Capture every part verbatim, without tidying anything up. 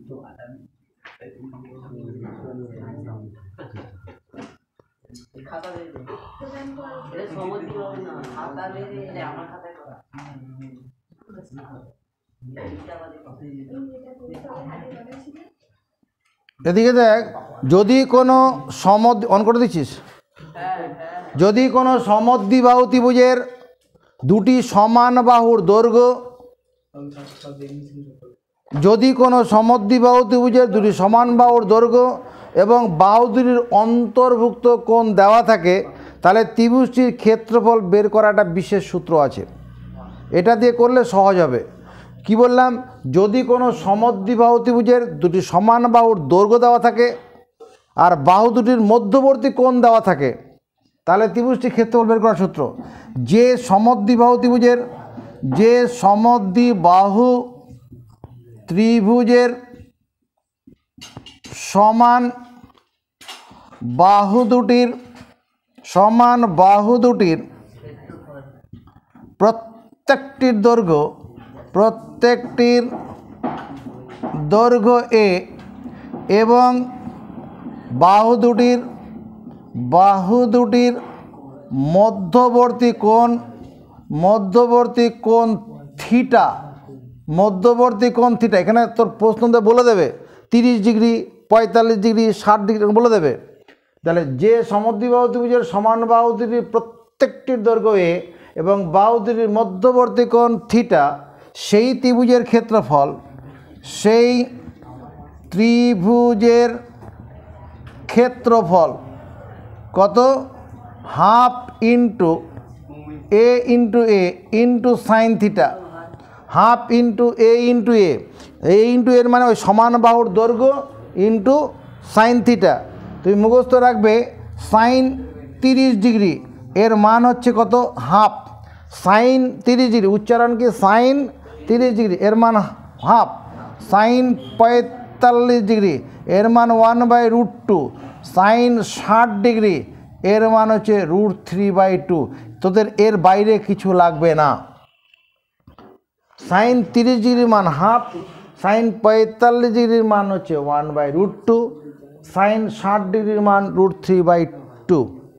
এদিকে দেখ, যদি কোনো সমদ অন করে দিচ্ছিস, যদি কোনো সমদ্বিবাহু ত্রিভুজের দুটি সমান বাহুর দৈর্ঘ্য, যদি কোনো সমদ্বিবাহু ত্রিভুজের দুটি সমান বাহুর দৈর্ঘ্য এবং বাহু দুটির অন্তর্ভুক্ত কোণ দেওয়া থাকে, তাহলে ত্রিভুজটির ক্ষেত্রফল বের করা একটা বিশেষ সূত্র আছে। এটা দিয়ে করলে সহজ হবে। কি বললাম? যদি কোনো সমদ্বিবাহু ত্রিভুজের দুটি সমান বাহুর দৈর্ঘ্য দেওয়া থাকে আর বাহু দুটির মধ্যবর্তী কোণ দেওয়া থাকে, তাহলে ত্রিভুজটির ক্ষেত্রফল বের করার সূত্র, যে সমদ্বিবাহু ত্রিভুজের যে সমদ্বিবাহু ত্রিভুজের সমান বাহু দুটির সমান বাহু দুটির প্রত্যেকটির দৈর্ঘ্য প্রত্যেকটির দৈর্ঘ্য এ এবং বাহু দুটির বাহু দুটির মধ্যবর্তী কোণ মধ্যবর্তী কোণ থিটা মধ্যবর্তী কোণ থিটা এখানে তোর প্রশ্নতে বলে দেবে তিরিশ ডিগ্রি, পঁয়তাল্লিশ ডিগ্রি, ষাট ডিগ্রি বলে দেবে। তাহলে যে সমদ্বিবাহু ত্রিভুজের সমান বাহু দুটির প্রত্যেকটির দৈর্ঘ্য এ এবং বাহু দুটির মধ্যবর্তী কোণ থিটা, সেই ত্রিভুজের ক্ষেত্রফল সেই ত্রিভুজের ক্ষেত্রফল কত? Half into A into A into sine theta, half into A into A A into এর মানে ওই সমান বাহুর দৈর্ঘ্য ইন্টু সাইন থিটা। তুমি মুখস্থ রাখবে সাইন তিরিশ ডিগ্রি এর মান হচ্ছে কত? হাফ। সাইন তিরিশ ডিগ্রি উচ্চারণ কি? সাইন তিরিশ ডিগ্রি এর মান হাফ। সাইন পঁয়তাল্লিশ ডিগ্রি এর মান one by root two. Sine ষাট ডিগ্রি এর মান হচ্ছে রুট থ্রি বাই টু। তোদের এর বাইরে কিছু লাগবে না। সাইন তিরিশ ডিগ্রির মান হাফ, সাইন পঁয়তাল্লিশ ডিগ্রির মান হচ্ছে one by root two, sine ষাট ডিগ্রির মান রুট থ্রি বাই টু।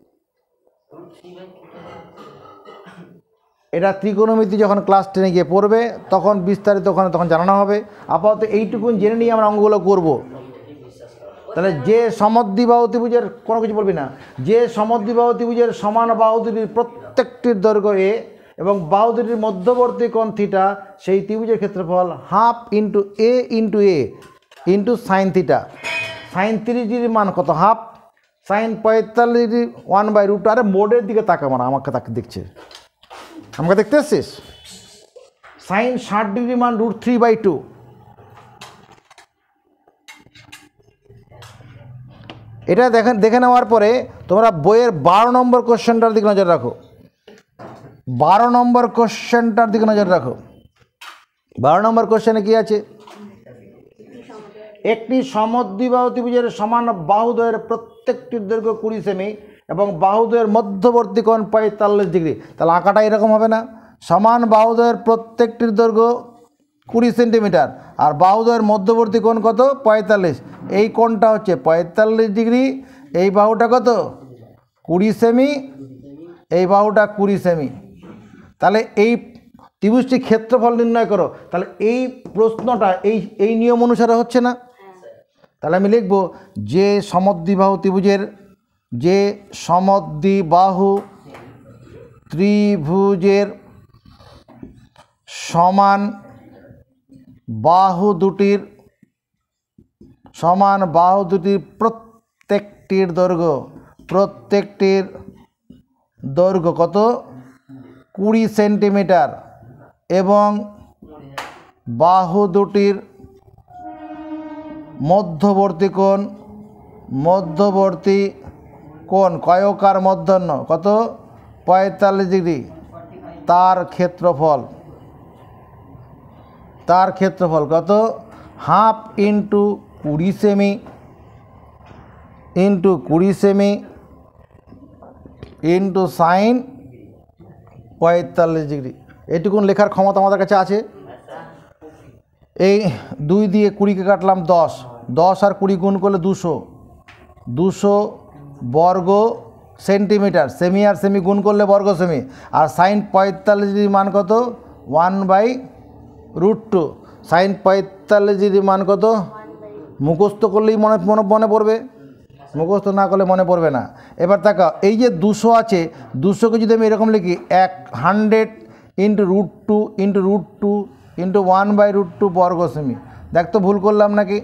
এটা ত্রিকোণমিতি যখন ক্লাস টেনে গিয়ে পড়বে তখন বিস্তারিত ওখানে তখন জানানো হবে। আপাতত এইটুকুন জেনে নিয়ে আমরা অঙ্কগুলো করব। তাহলে যে সমদ্বিবাহু ত্রিভুজের কোনো কিছু বলবি না, যে সমদ্বিবাহু ত্রিভুজের সমান বাহু দুটির প্রত্যেকটির দৈর্ঘ্য এ এবং বাহু দুটির মধ্যবর্তী কোণ থিটা, সেই ত্রিভুজের ক্ষেত্রফল half into A into A into sine theta. Sine তিরিশ ডিগ্রির মান কত? হাফ। সাইন পঁয়তাল্লিশ ডিগ্রি ওয়ান বাই রুট। আরে বোর্ডের দিকে তাকা, মারা আমাকে তাকে দেখছে, আমাকে দেখতে এসছিস? সাইন ষাট ডিগ্রি মান রুট থ্রি বাই টু। এটা দেখে দেখে নেওয়ার পরে তোমরা বইয়ের বারো নম্বর কোশ্চেনটার দিকে নজর রাখো। বারো নম্বর কোশ্চেনটার দিকে নজর রাখো। বারো নম্বর কোশ্চেনে কি আছে? একটি সমদ্বিবাহু ত্রিভুজের সমান বাহুদ্বয়ের প্রত্যেকটির দৈর্ঘ্য কুড়ি সেমি এবং বাহুদ্বয়ের মধ্যবর্তী কোণ পঁয়তাল্লিশ ডিগ্রি। তাহলে আঁকাটা এরকম হবে না? সমান বাহুদ্বয়ের প্রত্যেকটির দৈর্ঘ্য কুড়ি সেন্টিমিটার আর বাহুদ্বয়ের মধ্যবর্তী কোণ কত? পঁয়তাল্লিশ। এই কোণটা হচ্ছে পঁয়তাল্লিশ ডিগ্রি, এই বাহুটা কত? কুড়ি সেমি, এই বাহুটা কুড়ি সেমি। তাহলে এই ত্রিভুজটি ক্ষেত্রফল নির্ণয় করো। তাহলে এই প্রশ্নটা এই এই নিয়ম অনুসারে হচ্ছে না? তাহলে আমি লিখব যে সমদ্বিবাহু ত্রিভুজের যে সমদ্বিবাহু ত্রিভুজের সমান বাহু দুটির সমান বাহু দুটির প্রত্যেকটির দৈর্ঘ্য প্রত্যেকটির দৈর্ঘ্য কত? কুড়ি সেন্টিমিটার এবং বাহু দুটির মধ্যবর্তী কোণ মধ্যবর্তী কোণ কয়কার মধ্যাহ্ন কত? পঁয়তাল্লিশ ডিগ্রি। তার ক্ষেত্রফল তার ক্ষেত্রফল কত? হাফ ইন্টু কুড়ি সেমি ইন্টু কুড়ি সেমি ইন্টু সাইন পঁয়তাল্লিশ ডিগ্রি। এটুকুন লেখার ক্ষমতা আমাদের কাছে আছে। এই দুই দিয়ে কুড়িকে কাটলাম দশ, দশ আর কুড়ি গুণ করলে দুশো, দুশো বর্গ সেন্টিমিটার। সেমি আর সেমি গুণ করলে বর্গ সেমি। আর সাইন পঁয়তাল্লিশ ডিগ্রি মান কত? One by root two. Sine পঁয়তাল্লিশ ডিগ্রি মান কত? মুখস্থ করলেই মনে মনে মনে পড়বে, মুখস্থ না করলে মনে পড়বে না। এবার তাকাও, এই যে দুশো আছে, দুশোকে যদি আমি এরকম লিখি, এক hundred into root two into root two into one by root two বর্গ সেমি। দেখ তো ভুল করলাম নাকি?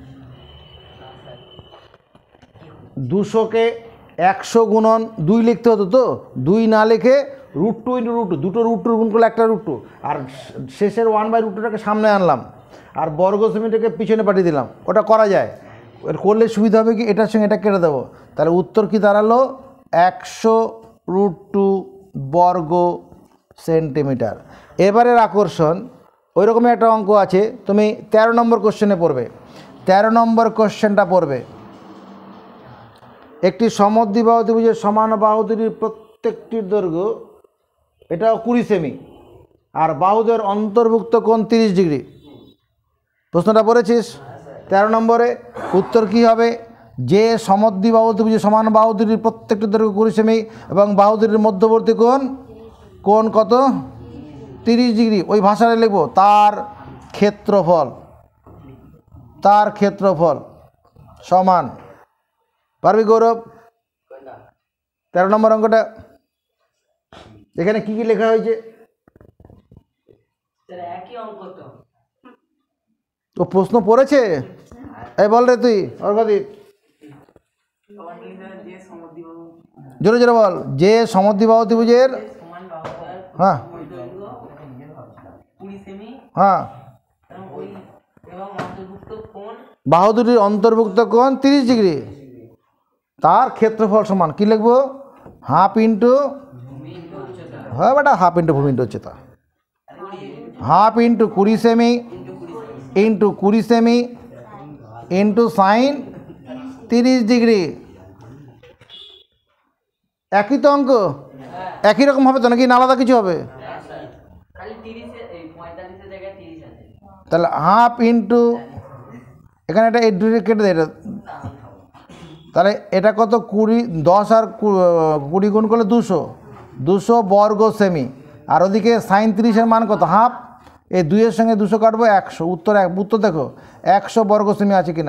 দুশোকে একশো গুণন দুই লিখতে হতো, তো দুই না লিখে root two into root two, দুটো রুট টু গুণ করলে একটা রুট টু, আর শেষের ওয়ান বাই রুট টুটাকে সামনে আনলাম আর বর্গ সেমিটাকে পিছনে পাঠিয়ে দিলাম। ওটা করা যায়, করলে সুবিধা হবে কি, এটার সঙ্গে এটা কেটে দেবো। তাহলে উত্তর কি দাঁড়ালো? একশো রুট টু বর্গ সেন্টিমিটার। এবারের আকর্ষণ, ওই রকমই একটা অঙ্ক আছে, তুমি তেরো নম্বর কোশ্চেনে পড়বে। তেরো নম্বর কোশ্চেনটা পড়বে, একটি সমদ্বিবাহু ত্রিভুজের সমান বাহু দুটির প্রত্যেকটির দৈর্ঘ্য, এটাও কুড়ি সেমি, আর বাহুদের অন্তর্ভুক্ত কোণ তিরিশ ডিগ্রি। প্রশ্নটা পড়েছিস? তেরো নম্বরে উত্তর কি হবে? যে সমদ্বিবাহু ত্রিভুজের সমান বাহু দুটির প্রত্যেকটি দৈর্ঘ্য কুড়ি সেমি এবং বাহু দুটির মধ্যবর্তী কোণ কোণ কত? তিরিশ ডিগ্রি। ওই ভাষায় লিখব তার ক্ষেত্রফল, তার ক্ষেত্রফল সমান। পারবি গৌরব? তেরো নম্বর অঙ্কটা এখানে কি কি লেখা হয়েছে? ও প্রশ্ন পড়েছে? এই বল রে তুই, অর্ঘদীপ জোরে জোরে বল। যে সমদ্বিবাহু ত্রিভুজের, হ্যাঁ হ্যাঁ, বাহু দুটির অন্তর্ভুক্ত কোণ তিরিশ ডিগ্রি, তার ক্ষেত্রফল সমান কি লিখবো? হাফ ইন্টু, হ্যাঁ বেটা, হাফ ইন্টু ভূমি ইন্টু উচ্চতা, হাফ ইন্টু কুড়ি সেমি ইন্টু কুড়ি সেমি ইন্টু সাইন তিরিশ ডিগ্রি। একই তো অঙ্ক, একই রকম হবে তো নাকি, না আলাদা কিছু হবে? তাহলে হাফ ইন্টু, এখানে এটা এই দুটো কেটে দেয়, এটা তাহলে এটা কত? কুড়ি, দশ আর কুড়ি গুণ করলে দুশো, দুশো বর্গ সেমি। আর ওদিকে সাইন তিরিশের মান কত? হাফ। এই দুইয়ের সঙ্গে দুশো কাটবো, একশো। উত্তর এক, উত্তর দেখো একশো বর্গ সেমি আছে কিনা।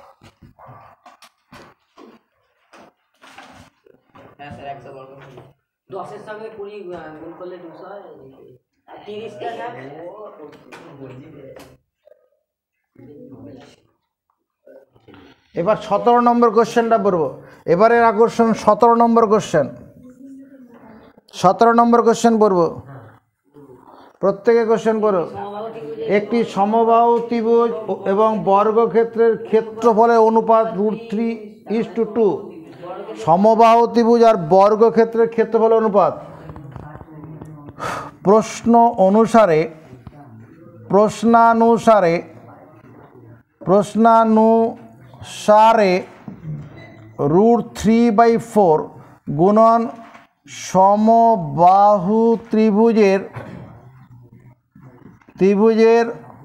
এবার সতেরো নম্বর কোশ্চেনটা পড়বো। এবারের আকর্ষণ সতেরো নম্বর কোশ্চেন, সতেরো নম্বর কোশ্চেন পড়বো, প্রত্যেকে কোশ্চেন পড়ো। একটি সমবাহু ত্রিভুজ এবং বর্গক্ষেত্রের ক্ষেত্রফলের অনুপাত root three is to two. সমবাহু ত্রিভুজ আর বর্গক্ষেত্রের ক্ষেত্রফলের অনুপাত। প্রশ্ন অনুসারে, প্রশ্নানুসারে প্রশ্নানুসারে রুট থ্রি বাই ফোর গুণন সমবাহু ত্রিভুজের ত্রিভুজের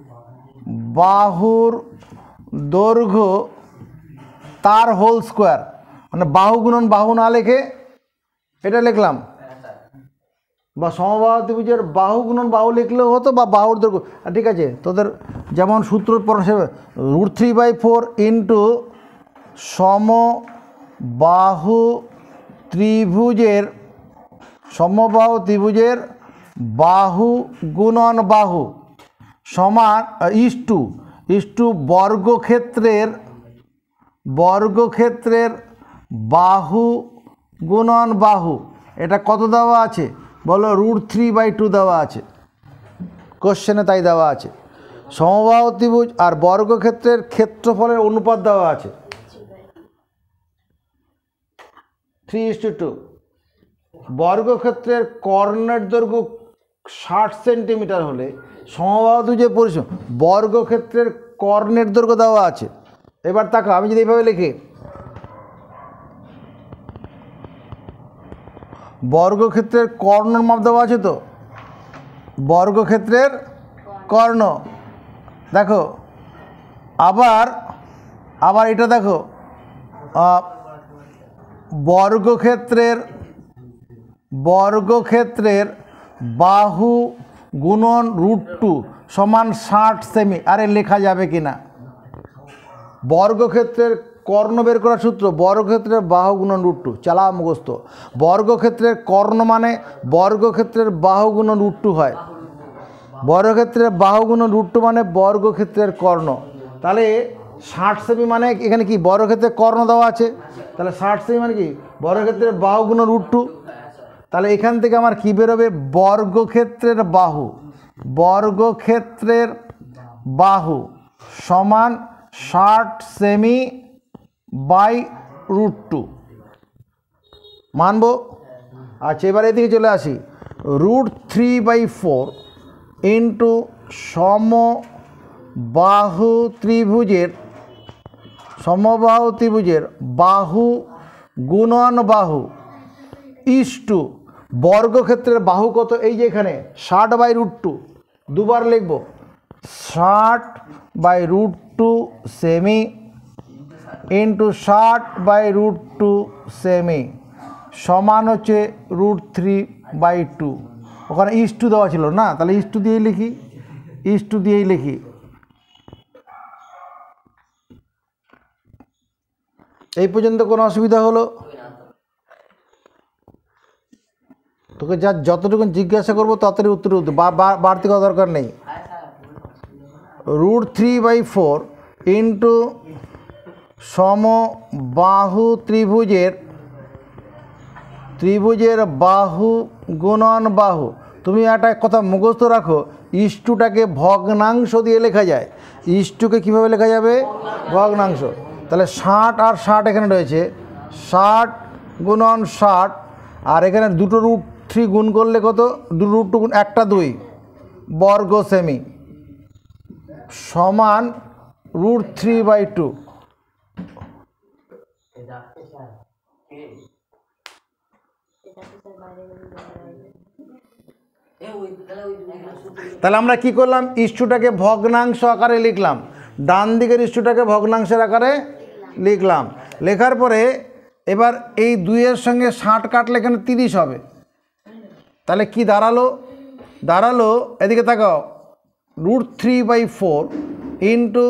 বাহুর দৈর্ঘ্য তার হোল স্কোয়ার, মানে বাহু গুণন বাহু না লিখে এটা লিখলাম, বা সমবাহু ত্রিভুজের বাহু গুণন বাহু লিখলেও হতো, বা বাহুর দৈর্ঘ্য। ঠিক আছে, তোদের যেমন সূত্র root three by four into সমবাহু ত্রিভুজের সমবাহু ত্রিভুজের বাহু গুণন বাহু সমান ইস টু ইস টু বর্গক্ষেত্রের বর্গক্ষেত্রের বাহু গুণন বাহু। এটা কত দেওয়া আছে বলো? রুট থ্রি বাই টু দেওয়া আছে, কোশ্চেনে তাই দেওয়া আছে। সমবাহু ত্রিভুজ আর বর্গক্ষেত্রের ক্ষেত্রফলের অনুপাত দেওয়া আছে থ্রি ইস টু টু। বর্গক্ষেত্রের কর্ণের দৈর্ঘ্য ষাট সেন্টিমিটার হলে সমবাহু ত্রিভুজের পরিসীমা, বর্গক্ষেত্রের কর্ণের দৈর্ঘ্য দেওয়া আছে। এবার তাকা, আমি যদি এইভাবে লিখি, বর্গক্ষেত্রের কর্ণর মাপ দেওয়া আছে তো, বর্গক্ষেত্রের কর্ণ দেখো আবার আবার এটা দেখো বর্গক্ষেত্রের বর্গক্ষেত্রের বাহু গুণন রুট টু সমান ষাট সেমি। আরে লেখা যাবে কি না? বর্গক্ষেত্রের কর্ণ বের করার সূত্র বর্গক্ষেত্রের বাহু গুণন রুট টু, চালা মুখস্থ। বর্গক্ষেত্রের কর্ণ মানে বর্গক্ষেত্রের বাহু গুণন রুট টু হয়। বর্গক্ষেত্রের বাহু গুণন রুট টু মানে বর্গক্ষেত্রের কর্ণ। তাহলে ষাট সেমি মানে এখানে কি বর্গক্ষেত্রের কর্ণ দেওয়া আছে, তাহলে ষাট সেমি মানে কি বর্গক্ষেত্রের বাহু গুণন রুট টু। তাহলে এখান থেকে আমার কি বেরোবে? বর্গক্ষেত্রের বাহু বর্গক্ষেত্রের বাহু সমান ষাট সেমি বাই রুট টু মানবো। আচ্ছা এবার এদিকে চলে আসি। Root three by four into সমবাহু ত্রিভুজের সমবাহু ত্রিভুজের বাহু গুণন বাহু ইস টু বর্গক্ষেত্রের বাহু কত? এই যে এখানে ষাট বাই রুট টু, দুবার লিখব ষাট বাই রুট টু সেমি ইন্টু ষাট বাই রুট টু সেমি সমান হচ্ছে রুট থ্রি বাই টু। ওখানে ইস টু দেওয়া ছিল না, তাহলে ইস টু দিয়েই লিখি ইস টু দিয়েই লিখি এই পর্যন্ত কোনো অসুবিধা হলো? তোকে যা যতটুকু জিজ্ঞাসা করবো ততটুকু উত্তর উত্তর বাড়তি করা দরকার নেই। Root three by four into সমবাহু ত্রিভুজের ত্রিভুজের বাহু গুণন বাহু। তুমি একটা কথা মুখস্থ রাখো, ইস্টুটাকে ভগ্নাংশ দিয়ে লেখা যায়। ইস্টুকে কীভাবে লেখা যাবে? ভগ্নাংশ। তাহলে ষাট আর ষাট এখানে রয়েছে, ষাট গুণন ষাট, আর এখানে দুটো রুট থ্রি গুণ করলে কত? দু রুট টু গুণ একটা দুই বর্গ সেমি সমান রুট থ্রি বাই টু। তাহলে আমরা কি করলাম? ইস্টুটাকে ভগ্নাংশ আকারে লিখলাম, ডান দিকের ইস্টুটাকে ভগ্নাংশের আকারে লিখলাম। লেখার পরে এবার এই দুইয়ের সঙ্গে ষাট কাটলে এখানে তিরিশ হবে। তাহলে কি দাঁড়ালো? দাঁড়ালো এদিকে তাকাও, root three by four into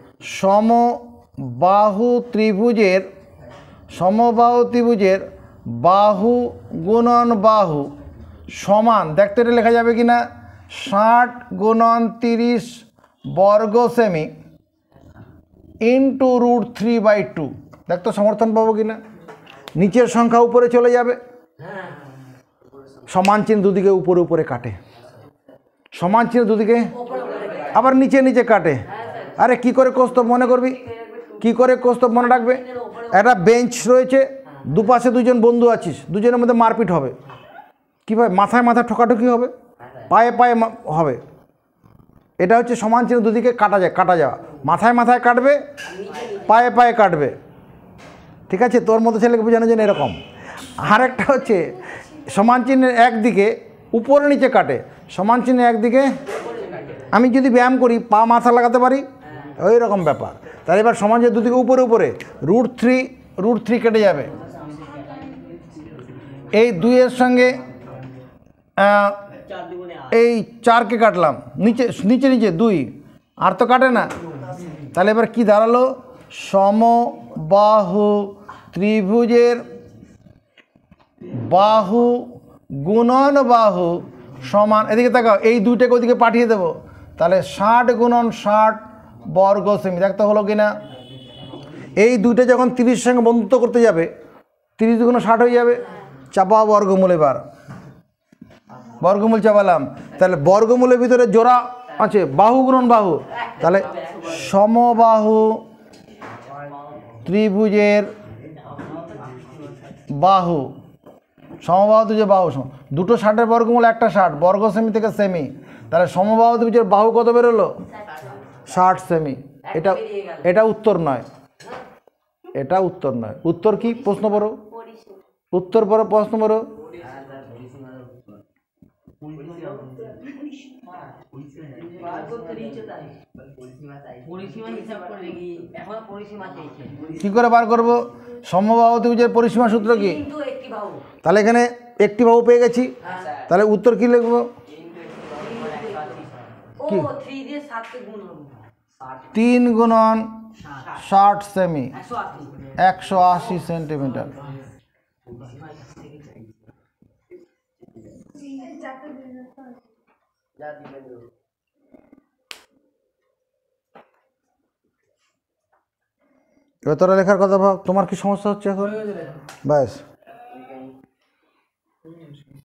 সমবাহু ত্রিভুজের সমবাহু ত্রিভুজের বাহু গুণন বাহু সমান, দেখতে এটা লেখা যাবে কি না? ষাট গুণন তিরিশ বর্গ সেমি into root three by two. দেখতো সমর্থন পাবো কি না? নিচের সংখ্যা উপরে চলে যাবে, সমান চিহ্ন দুদিকে উপরে উপরে কাটে, সমান চিহ্ন দুদিকে আবার নিচে নিচে কাটে। আরে কি করে কৌস্তব মনে করবি? কি করে কৌস্তব মনে রাখবে? একটা বেঞ্চ রয়েছে, দুপাশে দুজন বন্ধু আছিস, দুজনের মধ্যে মারপিট হবে, কীভাবে? মাথায় মাথায় ঠোকাঠুকি হবে, পায়ে পায়ে হবে। এটা হচ্ছে সমান চিহ্ন দুদিকে কাটা যায়, কাটা যাওয়া। মাথায় মাথায় কাটবে, পায়ে পায়ে কাটবে, ঠিক আছে? তোর মতো ছেলেকে বোঝানোর জন্য এরকম। আর একটা হচ্ছে সমান চিহ্নের একদিকে উপরে নিচে কাটে, সমান চিহ্নের একদিকে আমি যদি ব্যায়াম করি পা মাথা লাগাতে পারি, ওই রকম ব্যাপার। তাহলে এবার সমান চিহ্ন দুদিকে উপরে উপরে রুট থ্রি রুট থ্রি কেটে যাবে। এই দুইয়ের সঙ্গে এই চারকে কাটলাম, নিচে নিচে নিচে দুই, আর তো কাটে না। তাহলে এবার কি দাঁড়ালো? সমবাহু ত্রিভুজের বাহু গুণন বাহু সমান, এদিকে তাকাও, এই দুইটাকে ওদিকে পাঠিয়ে দেবো। তাহলে ষাট গুণন ষাট বর্গ সেমি, দেখতে হলো কি না? এই দুইটা যখন তিরিশ সঙ্গে বন্ধুত্ব করতে যাবে, তিরিশ গুণ ষাট হয়ে যাবে, চাপা বর্গমূল। এবার বর্গমূল চাপালাম, তাহলে বর্গমূলের ভিতরে জোড়া আছে বাহু গুণন বাহু। তাহলে সমবাহু ত্রিভুজের বাহু সমবাহু ত্রিভুজের বাহু দুটো ষাটের বর্গমূল একটা ষাট বর্গ সেমি থেকে সেমি। তাহলে সমবাহু ত্রিভুজের বাহু কত বেরোলো? ষাট সেমি। এটা এটা উত্তর নয়, এটা উত্তর নয়। উত্তর কি? প্রশ্ন পড়ো, উত্তর পড়ো, প্রশ্ন পড়ো। কি করে বার করব? সমবাহু ত্রিভুজের পরিসীমা সূত্র কি? তাহলে এখানে একটি বাহু পেয়ে গেছি, তাহলে উত্তর কি লিখবো? কি? তিন গুণন ষাট সেমি, একশো আশি সেন্টিমিটার। এবার তোরা লেখার কথা ভাব, তোমার কি সমস্যা হচ্ছে এখন? ব্যাস।